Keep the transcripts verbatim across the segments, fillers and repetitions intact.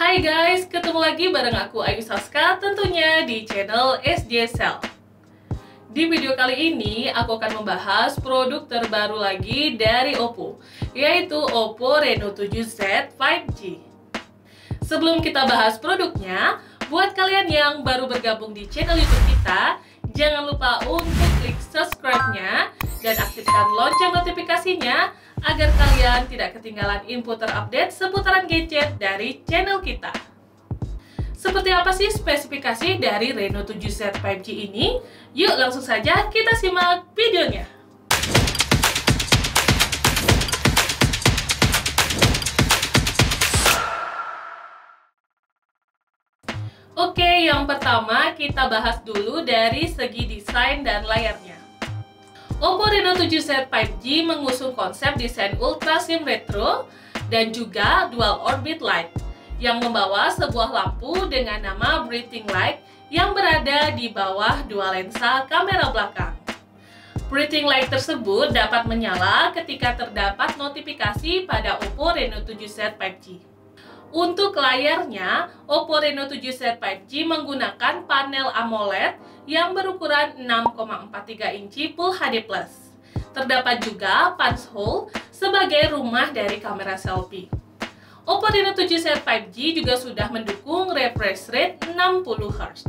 Hai guys, ketemu lagi bareng aku Ayu Saska tentunya di channel S J Cell. Di video kali ini aku akan membahas produk terbaru lagi dari Oppo, yaitu Oppo Reno tujuh Z lima G. Sebelum kita bahas produknya, buat kalian yang baru bergabung di channel YouTube kita, jangan lupa untuk klik subscribe-nya dan aktifkan lonceng notifikasinya agar kalian tidak ketinggalan info terupdate seputaran gadget dari channel kita. Seperti apa sih spesifikasi dari Reno tujuh Z lima G ini? Yuk langsung saja kita simak videonya. Oke, yang pertama kita bahas dulu dari segi desain dan layarnya. Oppo Reno tujuh Z lima G mengusung konsep desain ultra slim retro dan juga dual orbit light yang membawa sebuah lampu dengan nama breathing light yang berada di bawah dua lensa kamera belakang. Breathing light tersebut dapat menyala ketika terdapat notifikasi pada Oppo Reno tujuh Z lima G. Untuk layarnya, Oppo Reno tujuh Z lima G menggunakan panel AMOLED yang berukuran enam koma empat tiga inci Full H D plus. Terdapat juga punch hole sebagai rumah dari kamera selfie. Oppo Reno tujuh Z lima G juga sudah mendukung refresh rate enam puluh hertz.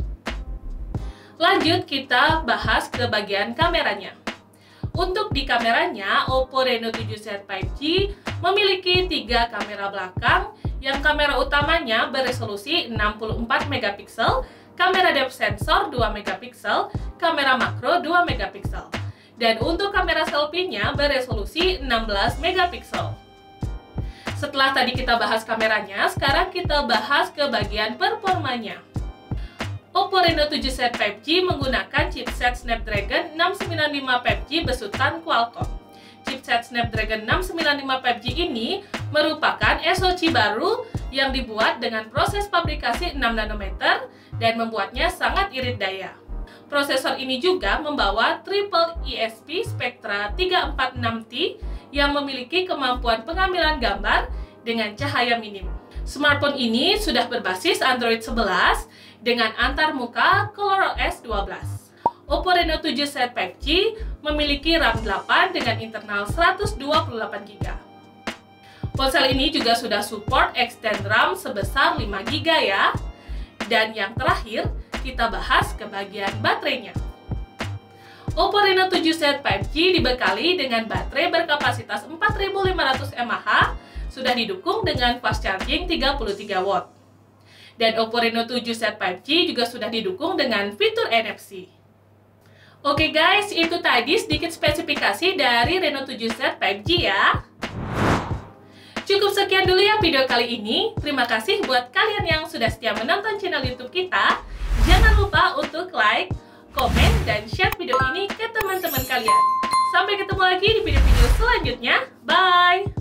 Lanjut kita bahas ke bagian kameranya. Untuk di kameranya, Oppo Reno tujuh Z lima G memiliki tiga kamera belakang yang kamera utamanya beresolusi enam puluh empat megapiksel, kamera depth sensor dua megapiksel, kamera makro dua megapiksel. Dan untuk kamera selfie-nya beresolusi enam belas megapiksel. Setelah tadi kita bahas kameranya, sekarang kita bahas ke bagian performanya. Oppo Reno tujuh Z lima G menggunakan chipset Snapdragon enam sembilan lima lima G besutan Qualcomm. Chipset Snapdragon enam sembilan lima lima G ini merupakan S O C baru yang dibuat dengan proses fabrikasi enam nanometer dan membuatnya sangat irit daya. Prosesor ini juga membawa Triple E S P Spectra tiga empat enam T yang memiliki kemampuan pengambilan gambar dengan cahaya minim. Smartphone ini sudah berbasis Android sebelas dengan antarmuka ColorOS dua belas. Oppo Reno tujuh Z lima G memiliki RAM delapan dengan internal seratus dua puluh delapan giga byte. Ponsel ini juga sudah support extend RAM sebesar lima giga byte ya. Dan yang terakhir, kita bahas ke bagian baterainya. Oppo Reno tujuh Z lima G dibekali dengan baterai berkapasitas empat ribu lima ratus mAh, sudah didukung dengan fast charging tiga puluh tiga watt. Dan Oppo Reno tujuh Z lima G juga sudah didukung dengan fitur N F C. Oke guys, itu tadi sedikit spesifikasi dari Reno tujuh Z lima G ya. Cukup sekian dulu ya video kali ini. Terima kasih buat kalian yang sudah setia menonton channel YouTube kita. Jangan lupa untuk like, komen, dan share video ini ke teman-teman kalian. Sampai ketemu lagi di video-video selanjutnya. Bye!